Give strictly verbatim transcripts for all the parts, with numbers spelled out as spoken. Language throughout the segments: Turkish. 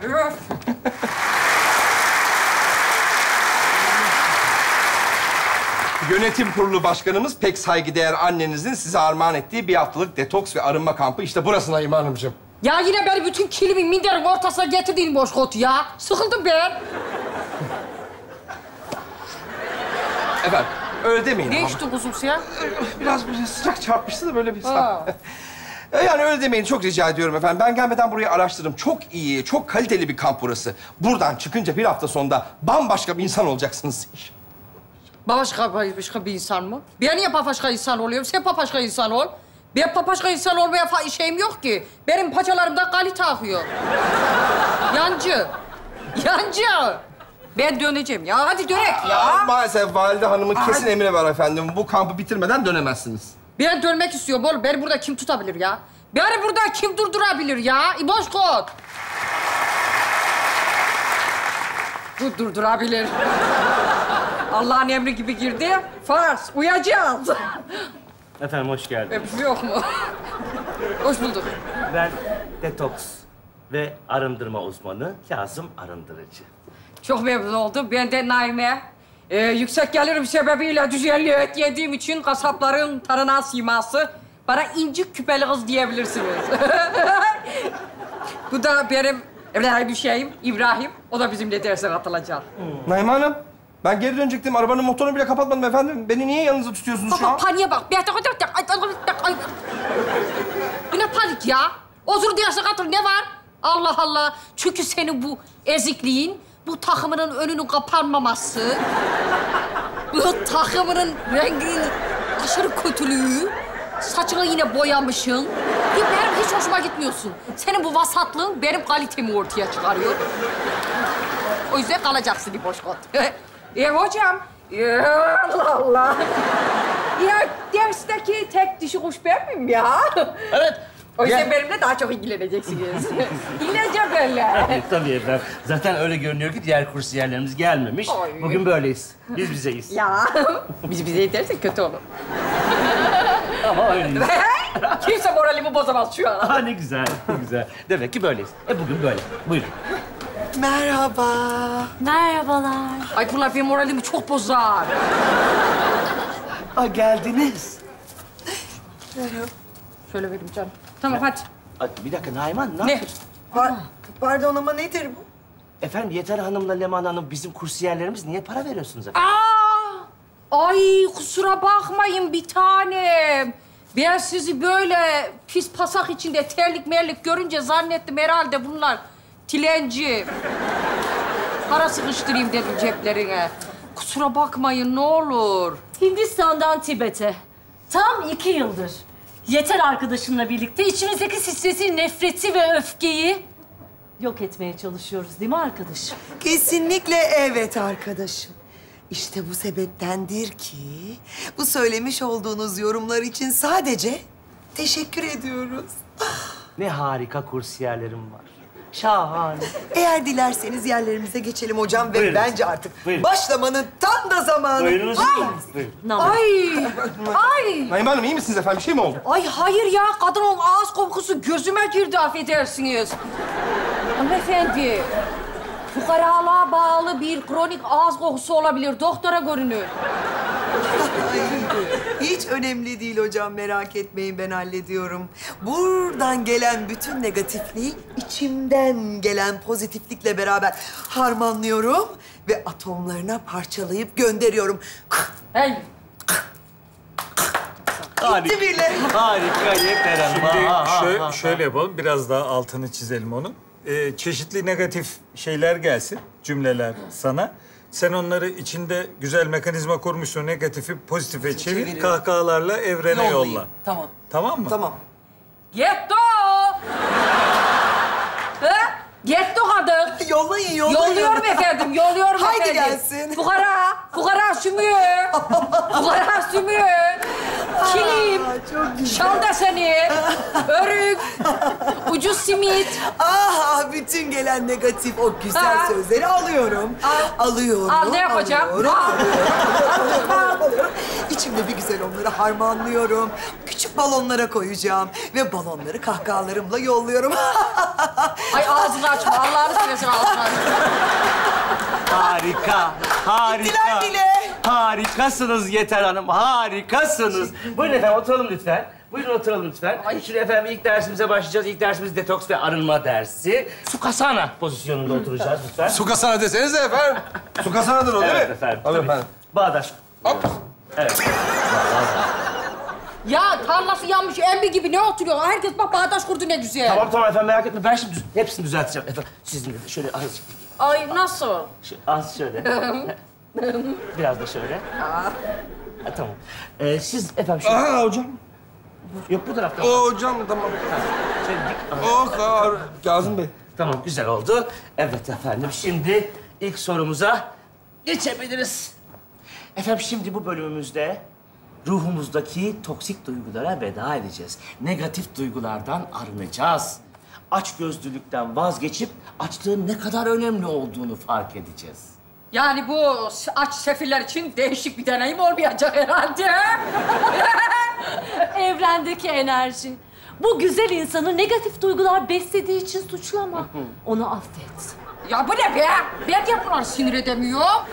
Yönetim Kurulu Başkanımız pek saygıdeğer annenizin size armağan ettiği bir haftalık detoks ve arınma kampı. İşte burası Naime Hanımcığım. Ya yine beni bütün kilimi minderin ortasına getirdiğin boşkot ya. Sıkıldım ben. Efendim, öyle demeyin Ne ama. içtin kuzum sen? Biraz böyle sıcak çarpmıştı da böyle bir... Ha. Yani öyle demeyin, çok rica ediyorum efendim. Ben gelmeden burayı araştırdım. Çok iyi, çok kaliteli bir kamp burası. Buradan çıkınca bir hafta sonunda bambaşka bir insan olacaksınız. Başka, başka bir insan mı? Ben niye başka insan oluyorum? Sen başka insan ol. Ben başka insan olmaya fa- şeyim yok ki. Benim paçalarımda kalite akıyor. Yancı. Yancı. Ben döneceğim ya. Hadi dönek ya. Aa, maalesef valide hanımın kesin emri var efendim. Bu kampı bitirmeden dönemezsiniz. Ben dönmek istiyorum oğlum. Beni burada kim tutabilir ya? Beni burada kim durdurabilir ya? İboşkot. Bu durdurabilir. Allah'ın emri gibi girdi. Fars, uyacağız. Efendim hoş geldin. Öpüş yok mu? Hoş bulduk. Ben detoks ve arındırma uzmanı Kazım Arındırıcı. Çok memnun oldum. Ben de Naime. Ee, yüksek gelirim sebebiyle düzenli et yediğim için kasapların tanınan siması. Bana incik küpeli kız diyebilirsiniz. Bu da benim evladım bir şeyim, İbrahim. O da bizimle derse katılacak. Naime Hanım, ben geri dönecektim. Arabanın motorunu bile kapatmadım efendim. Beni niye yanınızda tutuyorsunuz şu Baba an? paniğe bak. Bu ne panik ya? Otur derse katıl. Ne var? Allah Allah. Çünkü senin bu ezikliğin, bu takımının önünün kapanmaması, bu takımının renginin aşırı kötülüğü, saçını yine boyamışsın. Ya benim hiç hoşuma gitmiyorsun. Senin bu vasatlığın benim kalitemi ortaya çıkarıyor. O yüzden kalacaksın bir boş kot. E hocam, ya Allah Allah. Ya dersteki tek dişi kuş ben miyim ya? Evet. O yüzden Gel. benimle daha çok ilgileneceksiniz. İlgileneceğim benimle. Tabii efendim. Zaten öyle görünüyor ki diğer kursiyerlerimiz gelmemiş. Ay. Bugün böyleyiz. Biz bizeyiz. Ya, biz bize yetersek kötü olur. Ama öyleyiz. Kimse moralimi bozamaz şu an. Aa, ne güzel, ne güzel. Demek ki böyleyiz. E bugün böyle. Buyurun. Merhaba. Merhabalar. Ay bunlar benim moralimi çok bozar. Aa, geldiniz. Şöyle vereyim canım. Tamam hadi. Aa, bir dakika Naiman, ne, Ne? yapıyorsun? Par- pardon ama nedir bu? Efendim Yeter Hanım'la Leman Hanım bizim kursiyerlerimiz. Niye para veriyorsunuz efendim? Aa! Ay kusura bakmayın bir tanem. Ben sizi böyle pis pasak içinde terlik merlik görünce zannettim herhalde bunlar tilenci. Para sıkıştırayım dedim ceplerine. Kusura bakmayın ne olur. Hindistan'dan Tibet'e. Tam iki yıldır. Yeter arkadaşımla birlikte içimizdeki stresi, nefreti ve öfkeyi yok etmeye çalışıyoruz değil mi arkadaşım? Kesinlikle evet arkadaşım. İşte bu sebeptendir ki bu söylemiş olduğunuz yorumlar için sadece teşekkür ediyoruz. Ne harika kursiyerlerim var. Şahane. Eğer dilerseniz yerlerimize geçelim hocam ve Buyurun. bence artık Buyurun. başlamanın tam da zamanı. Buyurunuz. Ay! Buyurun. Namus. Ay! Ay! Naime Hanım iyi misiniz efendim? Bir şey mi oldu? Ay hayır ya, kadının ağız kokusu gözüme girdi affedersiniz. Hanımefendi, fukaralığa bağlı bir kronik ağız kokusu olabilir. Doktora görünün. Ay, hiç önemli değil hocam, merak etmeyin, ben hallediyorum. Buradan gelen bütün negatifliği içimden gelen pozitiflikle beraber harmanlıyorum ve atomlarına parçalayıp gönderiyorum. Hey! Gitti bile. Harika Yeter Hanım. Şimdi Ha, ha, şöyle, ha, ha. şöyle yapalım, biraz daha altını çizelim onun. Ee, çeşitli negatif şeyler gelsin, cümleler sana. Sen onları içinde güzel mekanizma kurmuşsun, negatifi pozitife çevir, Çeviriyorum. kahkahalarla evrene Yollayayım. yolla. Tamam. Tamam mı? Tamam. Getto! Ha? Getto kadın. Yollayın, yollayın. Yolluyorum efendim, yolluyorum Haydi efendim. gelsin. Fukara, fukara sümüğü. Fukara sümüğü. Kilim, Aa, çok güzel. şal deseni, örük, ucuz simit. Ah, bütün gelen negatif o güzel Ha. sözleri alıyorum. Al. Alıyorum. Al, ne yapacağım? Alıyorum, Al. alıyorum, alıyorum, alıyorum. İçimde bir güzel onları harmanlıyorum. Küçük balonlara koyacağım. Ve balonları kahkahalarımla yolluyorum. Ay ağzını açma, Allah'ını seversen Harika, harika. Gittiler bile. Harikasınız Yeter Hanım, harikasınız. Buyurun efendim, oturalım lütfen. Buyurun oturalım lütfen. Ay. Şimdi efendim ilk dersimize başlayacağız. İlk dersimiz detoks ve arınma dersi. Sukhasana pozisyonunda oturacağız lütfen. Sukasana desenize efendim. Sukasana'dır o değil Evet mi? efendim. Alın tabii. efendim. Bağdaş. Hop. Evet. Ya tarlası yanmış embi gibi ne oturuyor? Herkes bak bağdaş kurdu ne güzel. Tamam tamam efendim, merak etme. Ben şimdi düz- hepsini düzelteceğim efendim. Sizin de şöyle azıcık. Ay nasıl? Şu, az şöyle. Biraz da şöyle. Ha, tamam. Ee, siz efendim şu... Aha hocam. Yok bu tarafta. O hocam tamam. Şöyle dik. Oh ağır. Kazım Bey. Tamam, güzel oldu. Evet efendim, şimdi ilk sorumuza geçebiliriz. Efendim şimdi bu bölümümüzde ruhumuzdaki toksik duygulara veda edeceğiz. Negatif duygulardan arınacağız. Açgözlülükten vazgeçip açlığın ne kadar önemli olduğunu fark edeceğiz. Yani bu aç sefiller için değişik bir deneyim olmayacak herhalde. Evrendeki enerji. Bu güzel insanı negatif duygular beslediği için suçlama. Onu affet. Ya bu ne be? Ben de bunları sinir edemiyorum.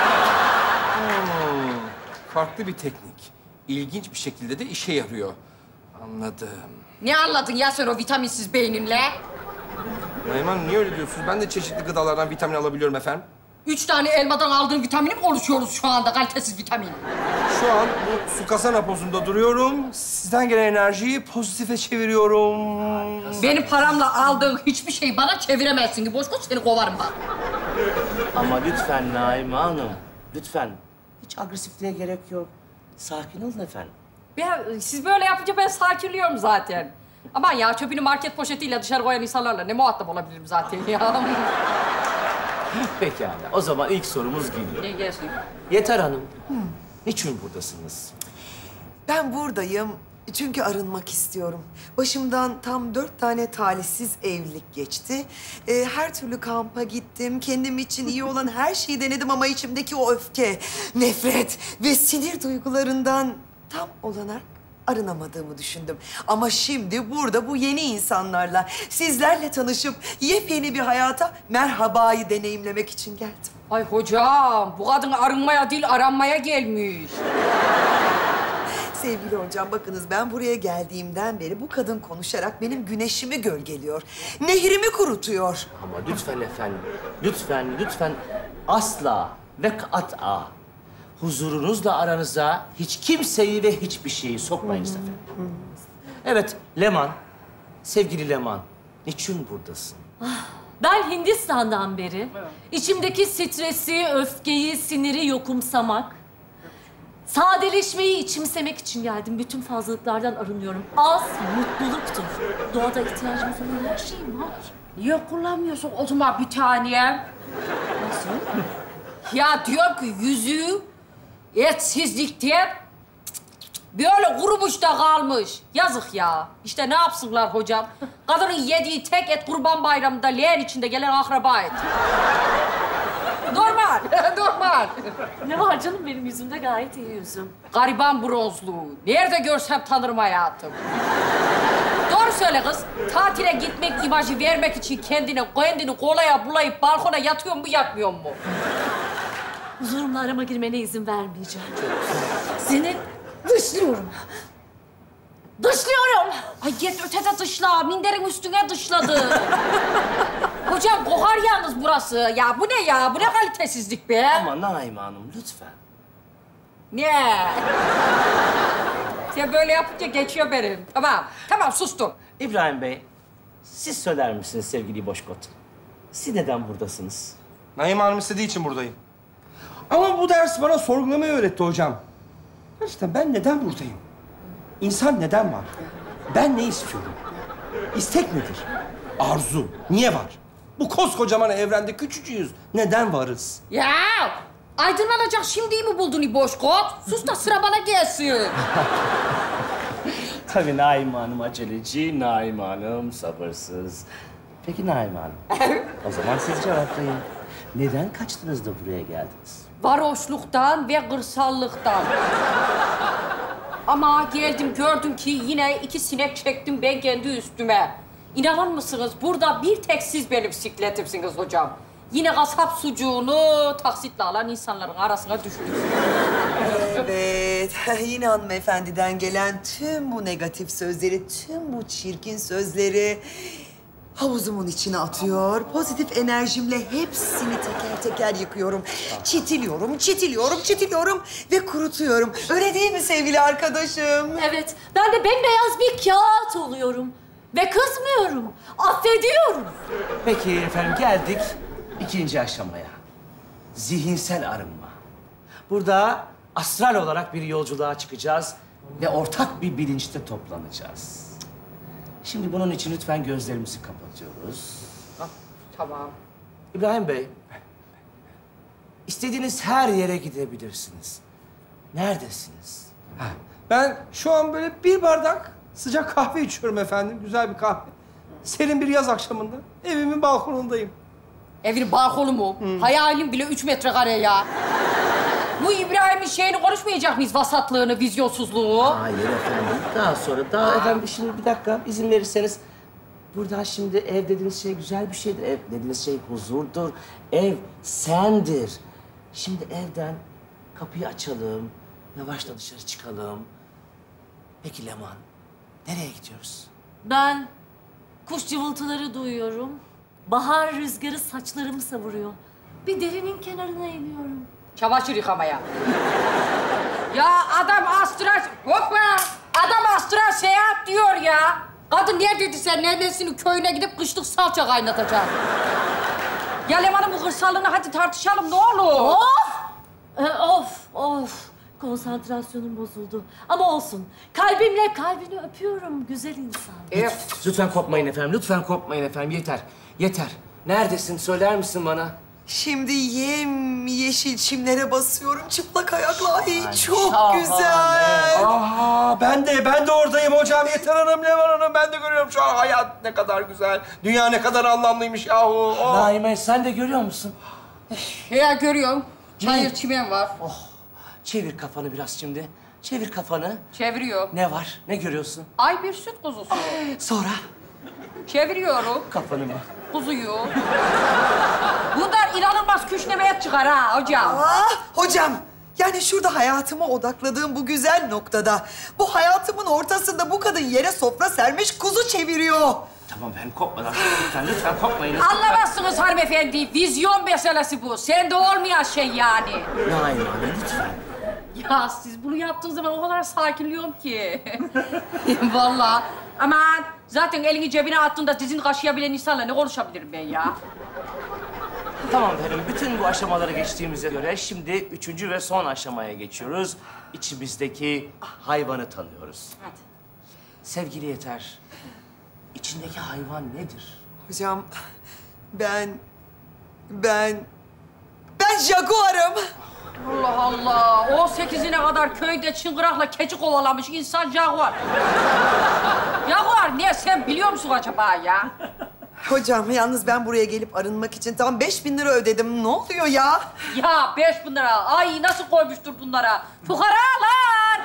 Farklı bir teknik. İlginç bir şekilde de işe yarıyor. Anladım. Ne anladın ya sen o vitaminsiz beyninle? Nayman niye öyle diyorsunuz? Ben de çeşitli gıdalardan vitamin alabiliyorum efendim. Üç tane elmadan aldığım vitamini mi konuşuyoruz şu anda? Kalitesiz vitamin. Şu an bu Sukhasana pozunda duruyorum. Sizden gelen enerjiyi pozitife çeviriyorum. Benim paramla aldığın hiçbir şeyi bana çeviremezsin ki. Boş boş seni kovarım bak. Ama lütfen Naime Hanım, lütfen. Hiç agresifliğe gerek yok. Sakin olun efendim. Ben, siz böyle yapınca ben sakinliyorum zaten. Aman ya çöpünü market poşetiyle dışarı koyan insanlarla ne muhatap olabilirim zaten ya. Pekala, o zaman ilk sorumuz geliyor. Ne gelsin? Yeter Hanım, niçin buradasınız? Ben buradayım çünkü arınmak istiyorum. Başımdan tam dört tane talihsiz evlilik geçti. Ee, her türlü kampa gittim. Kendim için iyi olan her şeyi denedim ama içimdeki o öfke, nefret ve sinir duygularından tam olarak arınamadığımı düşündüm. Ama şimdi burada bu yeni insanlarla, sizlerle tanışıp yepyeni bir hayata merhabayı deneyimlemek için geldim. Ay hocam, bu kadın arınmaya değil aranmaya gelmiş. Sevgili hocam, bakınız ben buraya geldiğimden beri bu kadın konuşarak benim güneşimi gölgeliyor. Nehrimi kurutuyor. Ama lütfen efendim, lütfen, lütfen asla ve kat'a huzurunuzla aranıza hiç kimseyi ve hiçbir şeyi sokmayınız efendim. Evet, Leman, sevgili Leman, niçin buradasın? Ben Hindistan'dan beri içimdeki stresi, öfkeyi, siniri yokumsamak, sadeleşmeyi içimsemek için geldim. Bütün fazlalıklardan arınıyorum. Az mutluluktur. Doğada ihtiyacımız olan her şey var. Niye kullanmıyorsun o zaman bir tane? Nasıl? Ya diyorum ki yüzü etsizlikten böyle kurumuş da kalmış. Yazık ya. İşte ne yapsınlar hocam? Kadının yediği tek et Kurban Bayramı'nda leğen içinde gelen akraba et. Normal, normal. Ne var canım, benim yüzümde gayet iyi yüzüm. Gariban bronzluğu. Nerede görsem tanırım hayatım. Doğru söyle kız. Tatile gitmek imajı vermek için kendini, kendini kolaya bulayıp balkona yatıyor mu, yatmıyor mu? Huzurumla arama girmene izin vermeyeceğim. Seni dışlıyorum. Dışlıyorum. Ay git ötede dışla. Minderin üstüne dışladı. Hocam kokar yalnız burası. Ya bu ne ya? Bu ne kalitesizlik be? Ama Naime Hanım, lütfen. Ne? Sen böyle yapınca geçiyor benim. Tamam, tamam sustum. İbrahim Bey, siz söyler misiniz sevgili Boşkot? Siz neden buradasınız? Naime Hanım istediği için buradayım. Ama bu ders bana sorgulamayı öğretti hocam. Gerçekten ben neden buradayım? İnsan neden var? Ben ne istiyorum? İstek nedir? Arzu. Niye var? Bu koskocaman evrende küçücüğüz. Neden varız? Ya aydınlanacak şimdi mi buldun İboşkot? Sus da sıra bana gelsin. Tabii Naime Hanım aceleci, Naime Hanım sabırsız. Peki Naime Hanım, o zaman siz cevaplayın. Neden kaçtınız da buraya geldiniz? Varoşluktan ve kırsallıktan. Ama geldim gördüm ki yine iki sinek çektim ben kendi üstüme. İnanır mısınız? Burada bir tek siz benim sikletimsiniz hocam. Yine kasap sucuğunu taksitle alan insanların arasına düştük. Evet, yine hanımefendiden gelen tüm bu negatif sözleri, tüm bu çirkin sözleri havuzumun içine atıyor. Pozitif enerjimle hepsini teker teker yıkıyorum. Çitiliyorum, çitiliyorum, çitiliyorum ve kurutuyorum. Öyle değil mi sevgili arkadaşım? Evet, ben de bembeyaz bir kağıt oluyorum. Ve kızmıyorum, affediyorum. Peki efendim geldik ikinci aşamaya. Zihinsel arınma. Burada astral olarak bir yolculuğa çıkacağız ve ortak bir bilinçte toplanacağız. Şimdi bunun için lütfen gözlerimizi kapatıyoruz. Tamam. İbrahim Bey, istediğiniz her yere gidebilirsiniz. Neredesiniz? Ben şu an böyle bir bardak sıcak kahve içiyorum efendim. Güzel bir kahve. Serin bir yaz akşamında evimin balkonundayım. Evin balkonu mu? Hayalim bile üç metrekare ya. Bu İbrahim'in şeyini konuşmayacak mıyız? Vasatlığını, vizyonsuzluğu. Hayır efendim. Daha sonra, daha efendim şimdi bir dakika izin verirseniz. Burada şimdi ev dediğiniz şey güzel bir şeydir. Ev dediğiniz şey huzurdur. Ev sendir. Şimdi evden kapıyı açalım. Yavaşça dışarı çıkalım. Peki Leman, nereye gidiyoruz? Ben kuş cıvıltıları duyuyorum. Bahar rüzgarı saçlarımı savuruyor. Bir derinin kenarına iniyorum. Çamaşır yıkamaya. Ya adam astral... Hoppa! Adam astral seyahat diyor ya. Kadın neredeydi sen? Neredesinin köyüne gidip kışlık salça kaynatacak. Ya Leman'ın bu hırsalını hadi tartışalım ne olur. Of! Ee, of, of. Konsantrasyonum bozuldu. Ama olsun. Kalbimle kalbini öpüyorum güzel insan. E, Lütfen kopmayın efendim, lütfen kopmayın efendim. Yeter, yeter. Neredesin? Söyler misin bana? Şimdi yem yeşil çimlere basıyorum çıplak ayakla. Ay Ay, çok şahane. güzel. Aha ben de ben de oradayım hocam. Yeter Hanım, Levan Hanım. Ben de görüyorum şu an hayat ne kadar güzel. Dünya ne kadar anlamlıymış yahu. Oh. Naime sen de görüyor musun? ya görüyorum. Çayır çimen var. Çevir kafanı biraz şimdi. Çevir kafanı. Çeviriyor. Ne var? Ne görüyorsun? Ay bir süt kuzusu. Sonra Çeviriyorum kafanı mı? kuzuyu. Bundan inanılmaz küşnemeye çıkar ha hocam. Ah hocam. Yani şurada hayatıma odakladığım bu güzel noktada, bu hayatımın ortasında bu kadın yere sofra sermiş kuzu çeviriyor. Tamam ben kopmadan. Lütfen, lütfen kopmayın. Anlamazsınız hanımefendi. Vizyon meselesi bu. Sende olmayan şey yani. Naime lütfen. Ya siz bunu yaptığınız zaman o kadar sakinliyorum ki. Vallahi. Aman zaten elini cebine attığında dizini kaşıyabilen insanla ne konuşabilirim ben ya? Tamam efendim, bütün bu aşamaları geçtiğimize göre şimdi üçüncü ve son aşamaya geçiyoruz. İçimizdeki hayvanı tanıyoruz. Hadi. Sevgili Yeter, içindeki hayvan nedir? Hocam ben, ben, ben jaguarım. Allah Allah. on sekizine kadar köyde çıngırakla keçi kovalamış insan jaguar. Jaguar niye? Sen biliyor musun acaba ya? Hocam yalnız ben buraya gelip arınmak için tam beş bin lira ödedim. Ne oluyor ya? Ya beş bin lira. Ay nasıl koymuştur bunlara? Fukaralar!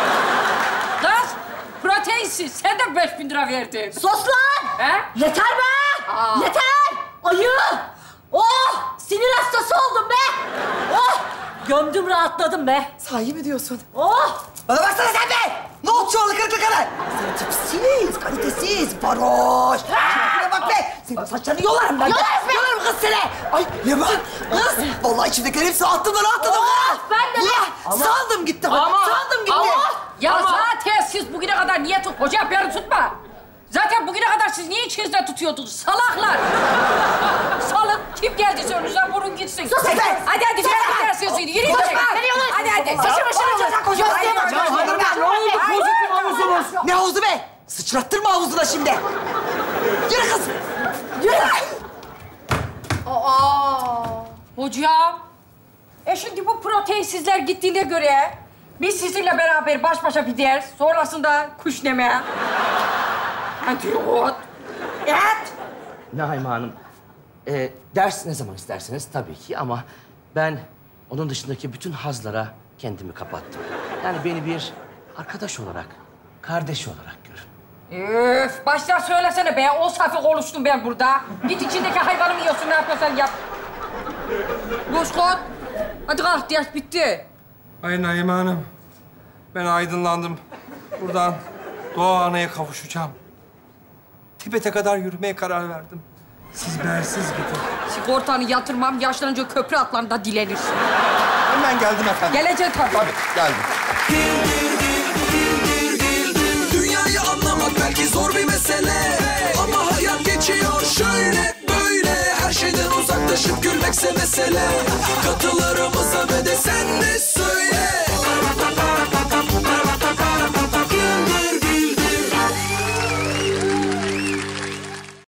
Kız, proteinsiz. Sen de beş bin lira verdin. Sus lan! He? Yeter be! Aa. Yeter! Ayı! Oh! Sinir hastası oldum be! Oh! Gömdüm rahatladım be! Sahi mi diyorsun? Oh! Bana baksana sen be! Ne oldu çuvalı kırıklı kadar? Sen tipsiz, kalitesiz, varoş. Şuna bak be! Senin saçlarını yolarım ben. Yolarım be! Yolarım kız seni. Ay Leman, kız. Vallahi içimdekilerin hepsi attım da rahatladım ha. ben de be. Ya, saldım gitti. Ama- saldım gitti. Ama ya zaten siz bugüne kadar niye tut... Hocam beni tutma. Zaten bugüne kadar siz niye içinizde tutuyordunuz? Salaklar. Salın. Kim geldiyse önünüzden vurun gitsin. Sus be! Hadi hadi. Sus Sus be! Dersiyorsun. Yürü gidin. Konuşma! Hadi hadi. Saçı başını çocuk koşuyor. Ne oldu pozitif havuzumuz? Ne havuzu be? Sıçrattırma havuzuna şimdi. Yürü kız. Yürü. Aa, hocam. E şimdi bu proteinsizler gittiğine göre biz sizinle beraber baş başa bir ders, sonrasında kuşneme. Antrikot. Et. Naime Hanım, e, ders ne zaman isterseniz tabii ki ama ben onun dışındaki bütün hazlara kendimi kapattım. Yani beni bir arkadaş olarak, kardeş olarak görün. Öf, baştan söylesene be. O safi konuştum ben burada. Git içindeki hayvanı mı yiyorsun, ne yapıyorsan yap. Bozkurt. Hadi kalk, ders bitti. Ay Naime Hanım, ben aydınlandım. Buradan Doğa Ana'ya kavuşacağım. Tibet'e kadar yürümeye karar verdim. Siz bensiz gidin. Sigortanı yatırmam, yaşlanınca köprü atlarında dilenirsin. Hemen geldim efendim. Geleceksin tabii. Tabii, geldim. Dünyayı anlamak belki zor bir mesele, ama hayat geçiyor şöyle böyle. Her şeyden uzaklaşıp gülmekse mesele. Katılarımıza ve de sen de söyle.